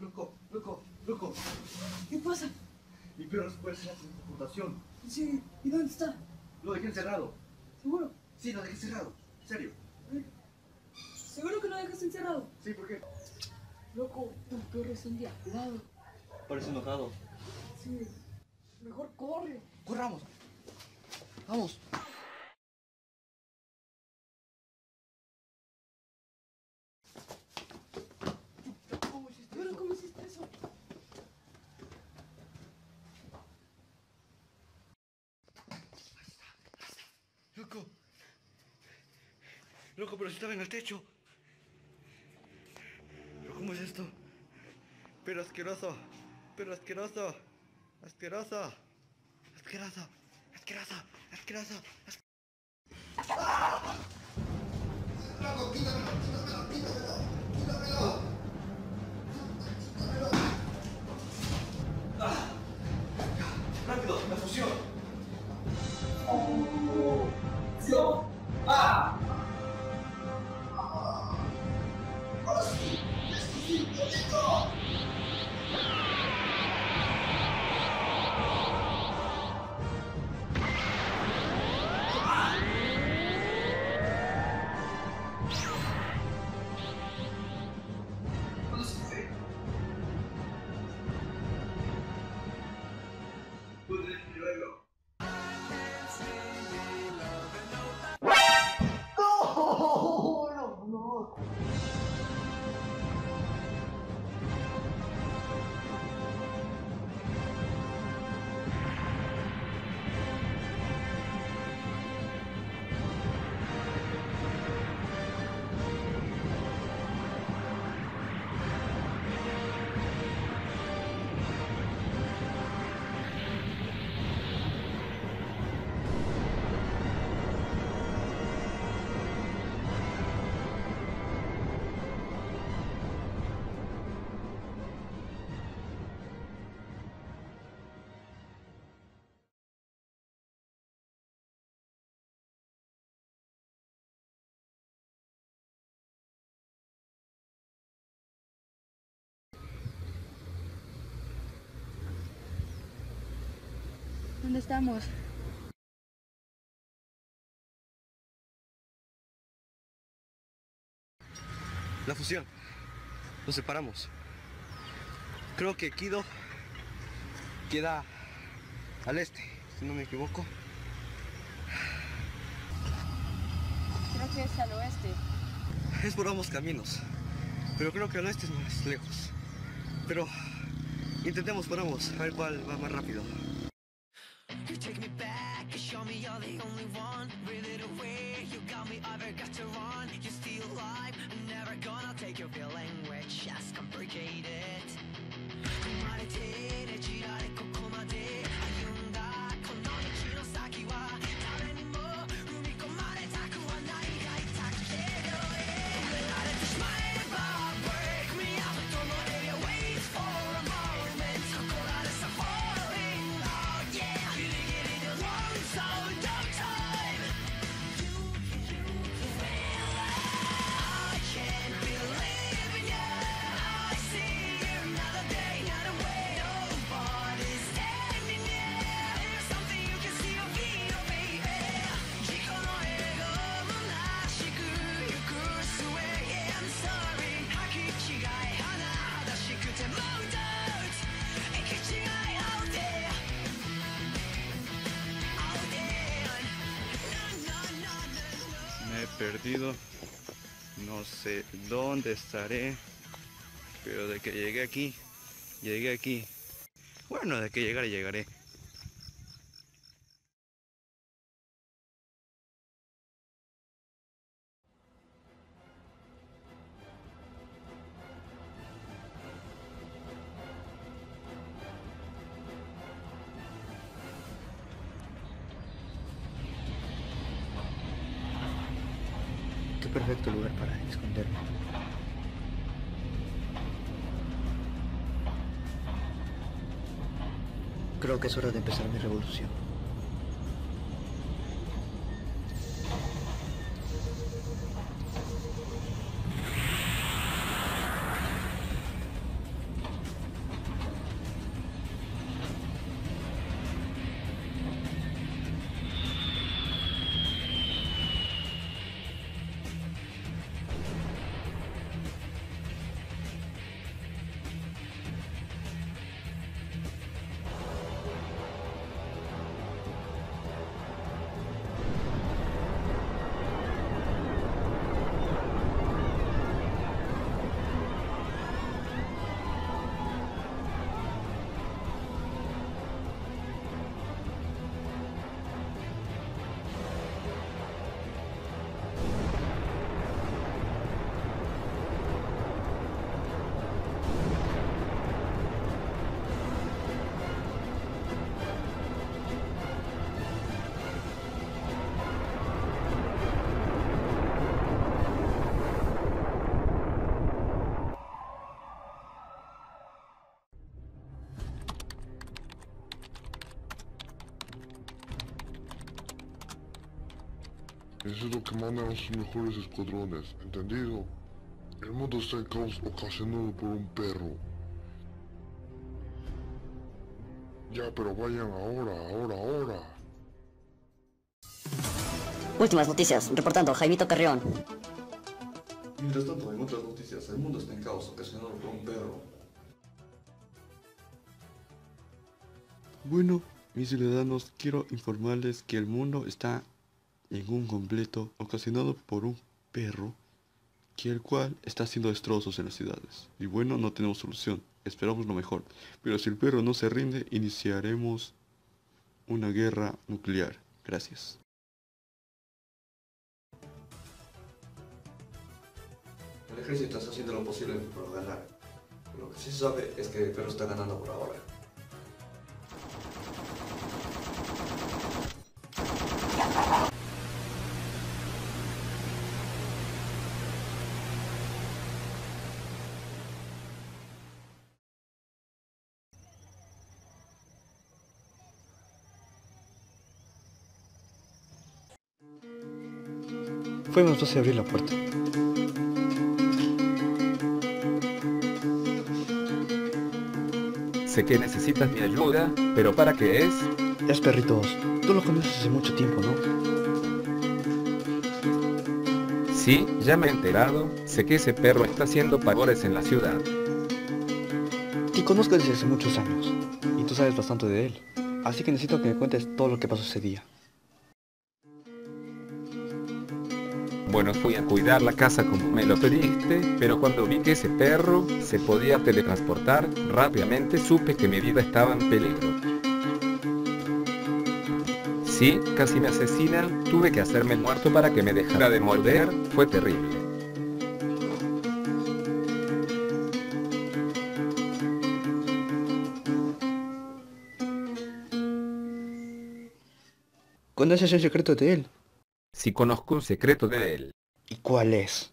Loco. ¿Qué pasa? Mi perro se puede hacer la transportación. Sí, ¿y dónde está? Lo dejé encerrado. ¿Seguro? Sí, lo dejé encerrado. En serio. ¿Seguro que lo dejas encerrado? Sí, ¿por qué? Loco, tu perro es endiablado. Parece enojado. Sí, mejor corre. ¡Corramos! ¡Vamos! ¿Cómo hiciste eso? Loco, pero si estaba en el techo. ¿Pero cómo es esto? Pero asqueroso. Asqueroso. Loco, quítamelo. ¡Rápido! ¡La fusión! ¿Dónde estamos? La fusión. Nos separamos. Creo que Kido queda al este, si no me equivoco. Creo que es al oeste. Es por ambos caminos, pero creo que al oeste es más lejos. Pero intentemos por ambos, a ver cuál va más rápido. You take me back, you show me you're the only one. Reel it away, you got me, I've got to run. You're still alive, I'm never gonna take your feeling, we're just complicated. 生まれてねじられここまで歩んだこの道の先は誰にも踏み込まれたくはないが痛くて触れられてしまえば Break me up どのエリア Wait for a moment ここらでさ Falling out Yeah ギリギリで One sound of time I can't believe in you I see another day another way Nobody's standing near There's something you can see or feel baby 事故の映画虚しくゆく末 Yeah I'm sorry 履き違い甚だしくて No doubt 行き違い out there out there No Me he perdido, no sé dónde estaré, pero de que llegué aquí. Bueno, de que llegaré. Qué perfecto lugar para esconderme. Creo que es hora de empezar mi revolución. Necesito que manden a sus mejores escuadrones, ¿entendido? El mundo está en caos ocasionado por un perro. Ya, pero vayan ahora. Últimas noticias, reportando Jaimito Carrión. Mientras tanto, en otras noticias, el mundo está en caos ocasionado por un perro. Bueno, mis ciudadanos, quiero informarles que el mundo está en un completo ocasionado por un perro, que el cual está haciendo destrozos en las ciudades. Y bueno, no tenemos solución, esperamos lo mejor. Pero si el perro no se rinde, iniciaremos una guerra nuclear. Gracias. El ejército está haciendo lo posible por ganar. Lo que sí se sabe es que el perro está ganando por ahora. Fue más fácil abrir la puerta. Sé que necesitas mi ayuda, pero ¿para qué es? Es perritos. Tú lo conoces hace mucho tiempo, ¿no? Sí, ya me he enterado. Sé que ese perro está haciendo pavores en la ciudad. Te conozco desde hace muchos años. Y tú sabes bastante de él. Así que necesito que me cuentes todo lo que pasó ese día. Bueno, fui a cuidar la casa como me lo pediste, pero cuando vi que ese perro se podía teletransportar, rápidamente supe que mi vida estaba en peligro. Sí, casi me asesinan, tuve que hacerme el muerto para que me dejara de morder, fue terrible. ¿Conoces el secreto de él? Sí conozco un secreto de él. ¿Y cuál es?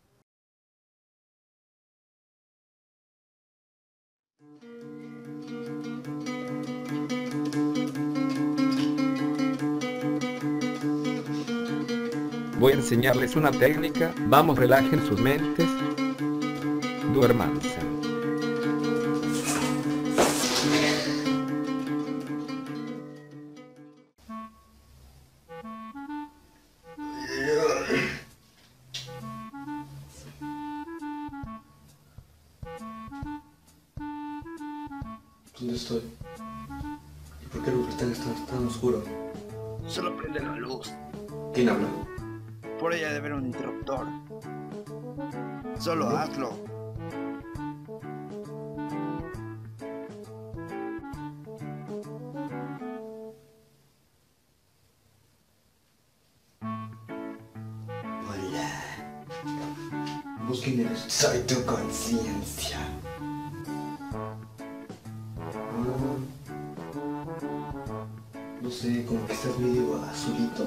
Voy a enseñarles una técnica, vamos, relajen sus mentes, duérmanse. ¿Dónde estoy? ¿Y por qué el lugar está tan oscuro? Solo prende la luz. ¿Quién habla? Por ella debe haber un interruptor. Solo hazlo. Hola, ¿Vos quién eres? soy tu conciencia. No sé, como que estás medio azulito.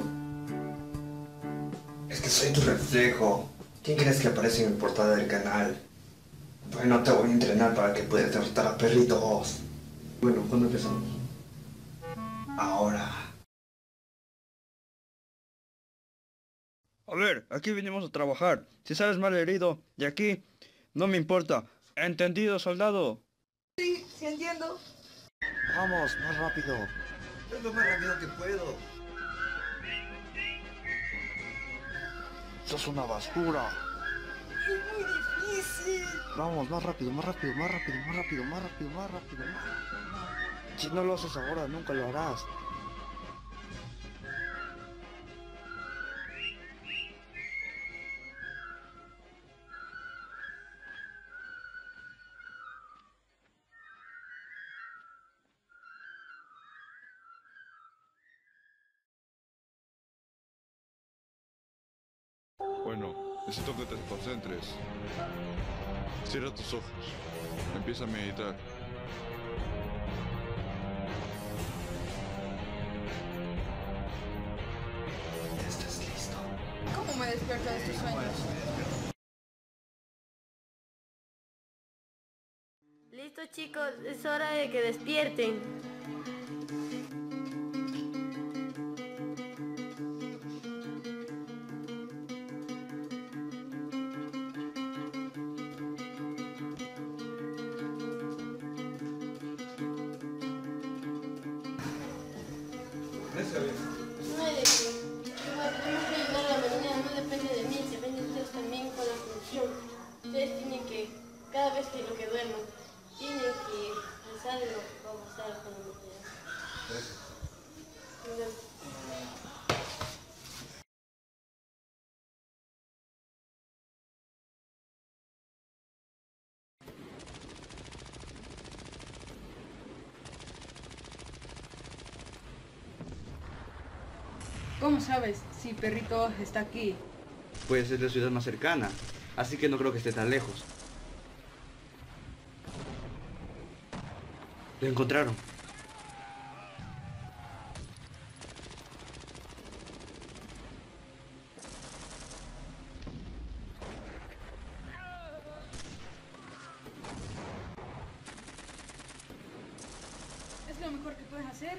Es que soy tu reflejo. ¿Quién crees que aparece en el portada del canal? Bueno, te voy a entrenar para que puedas derrotar a perritos. Bueno, ¿cuándo empezamos? Ahora. A ver, aquí vinimos a trabajar. Si sales mal herido de aquí, no me importa. ¿Entendido, soldado? Sí, sí entiendo. Vamos, más rápido. Es lo más rápido que puedo. Sos una basura. Es muy difícil. Vamos, más rápido, más rápido, más rápido, más rápido, más rápido, más rápido. Si no lo haces ahora, nunca lo harás. Bueno, necesito que te concentres. Cierra tus ojos. Empieza a meditar. ¿Estás listo? ¿Cómo me despierto de estos sueños? Listo, chicos, es hora de que despierten. No hay de qué. Igual tenemos que ayudar a la humanidad, no depende de mí, depende de ustedes también con la solución. Ustedes tienen que, cada vez que lo que duerman, tienen que pensar en lo que va a pasar con la humanidad. Gracias. ¿Cómo sabes si Perrito está aquí? Pues es la ciudad más cercana, así que no creo que esté tan lejos. Lo encontraron. ¿Es lo mejor que puedes hacer?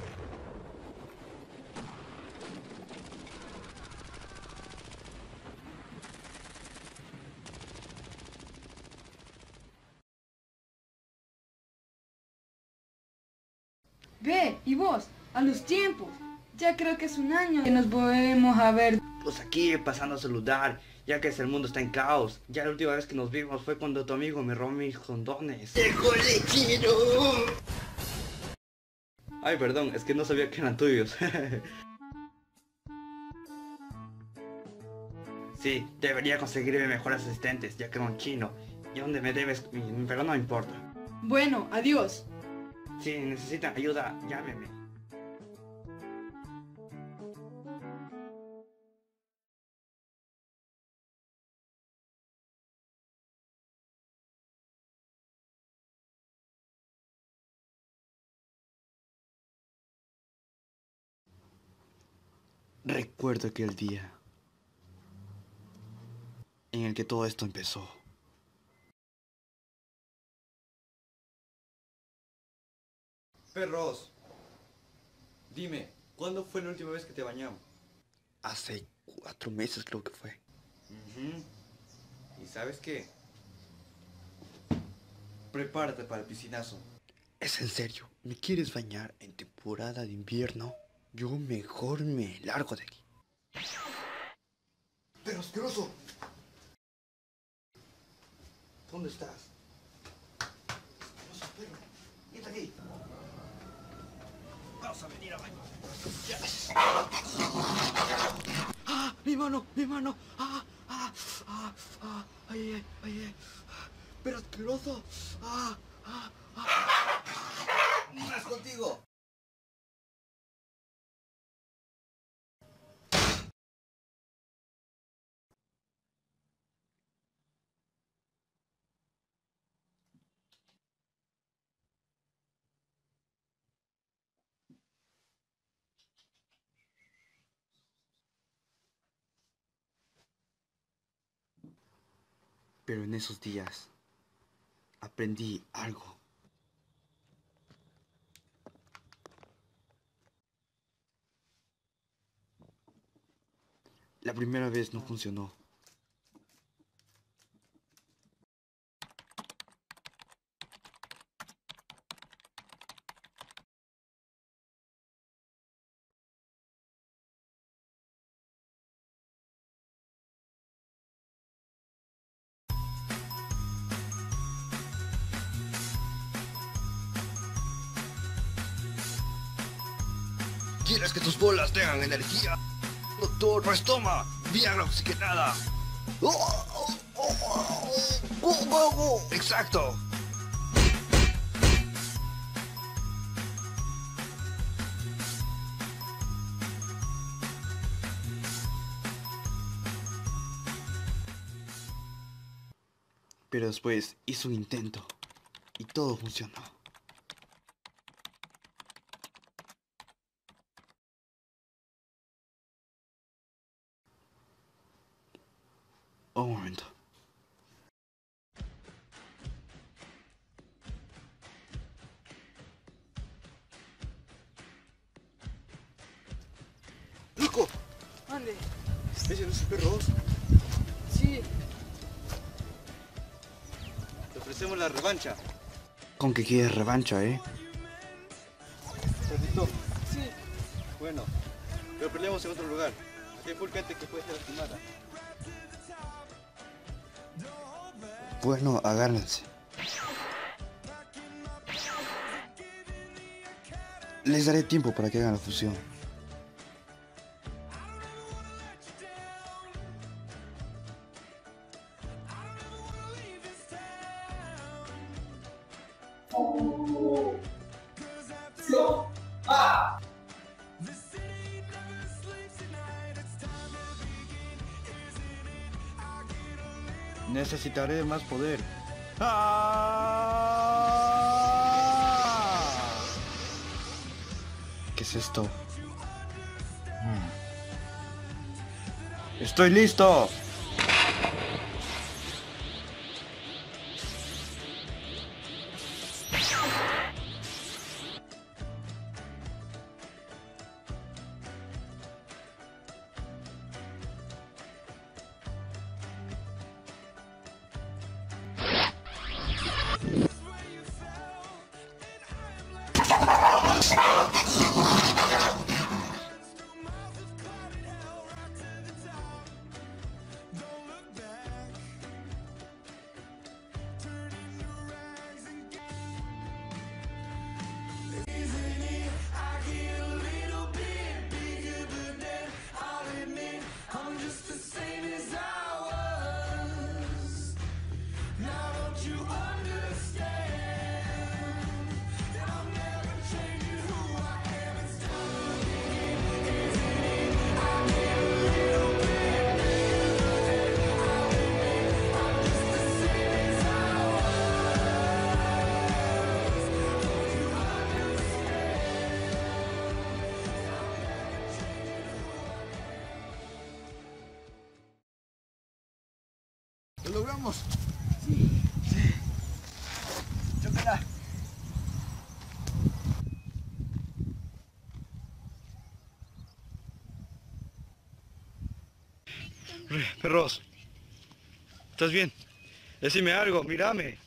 Ve, y vos, a los tiempos. Ya creo que es un año que nos volvemos a ver. Pues aquí pasando a saludar, ya que el mundo está en caos. Ya la última vez que nos vimos fue cuando tu amigo me robó mis condones. ¡Dejo lechero! Ay, perdón, es que no sabía que eran tuyos. Sí, debería conseguirme mejores asistentes, ya que era un chino. Y donde me debes, pero no importa. Bueno, adiós. Si necesitan ayuda, llámeme. Recuerdo aquel día en el que todo esto empezó. Perros, dime, ¿cuándo fue la última vez que te bañamos? Hace 4 meses creo que fue. ¿Y sabes qué? Prepárate para el piscinazo. ¿Es en serio? ¿Me quieres bañar en temporada de invierno? Yo mejor me largo de aquí. ¡Pero asqueroso! ¿Dónde estás? Asqueroso perro. Vete aquí. Vamos a venir a bañar. ¡Ah! ¡Mi mano! ¡Mi mano! ¡Ah! ¡Ah! ¡Ah! ¡Ah! ¡Ay, ay, ay! Ay. ¡Pero asqueroso! ¡Ah! ¡Ah! ¡Ah! ¡No es contigo! Pero en esos días aprendí algo. La primera vez no funcionó. ¿Quieres que tus bolas tengan energía? Doctor, pues toma, Viagra oxigenada. Exacto. Pero después hizo un intento y todo funcionó. Un momento. ¡Loco! ¿Dónde? ¿Ese no es el perro? Sí. Te ofrecemos la revancha. Con que quieres revancha, ¿eh? Perrito, Sí. Bueno, pero peleamos en otro lugar. Aquí hay full gente que puede ser lastimada. Bueno, agárrense. Les daré tiempo para que hagan la fusión. Necesitaré más poder. ¿Qué es esto? ¡Estoy listo! ¡Lo logramos! Sí. ¡Chócala! Perros, ¿estás bien? Decime algo, mírame.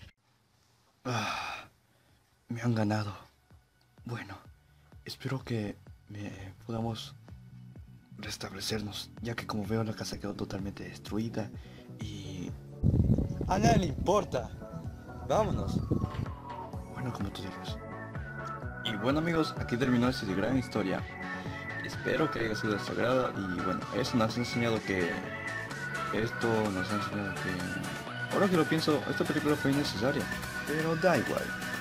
Me han ganado. Bueno, espero que podamos restablecernos, ya que como veo la casa quedó totalmente destruida y... A nadie le importa. Vámonos. Bueno, como tú digas. Y bueno amigos, aquí terminó esta gran historia. Espero que haya sido de su agrado y bueno, eso nos ha enseñado que... Ahora que lo pienso, esta película fue innecesaria, pero da igual.